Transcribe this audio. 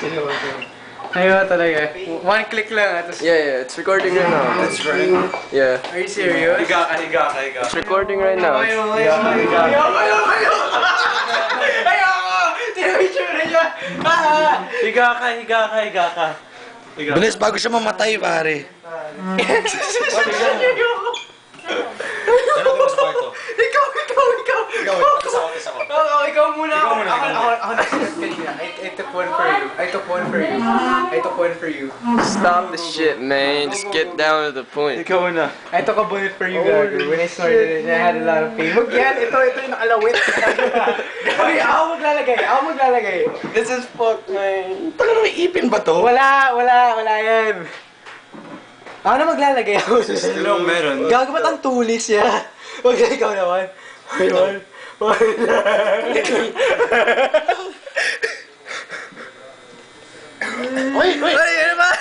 Ayaw talaga. One click lang. Yeah, it's recording right now. That's right. Yeah. Are you serious? Higa ka. It's recording right now. Ayoko! Tinapicture niya! Higa ka. Bilis, bago siya mamatay, pare. Ano sa kwarto? Ikaw! Ikaw muna! Ikaw muna. I took one for you. Stop the shit, man. Just get down to the point. Ikaw na. I took a bullet for you, gago. When I snorted it, I had a lot of pain. Wag yan! Ito yung nakalawit. Okay, ako maglalagay. This is fucked, man. Taka na, may ipin ba to? Wala yan. Ako na maglalagay ako. Ano meron? Gago ba't ang tulis niya? Wag na ikaw naman. Ayun. Uy! Ano ba?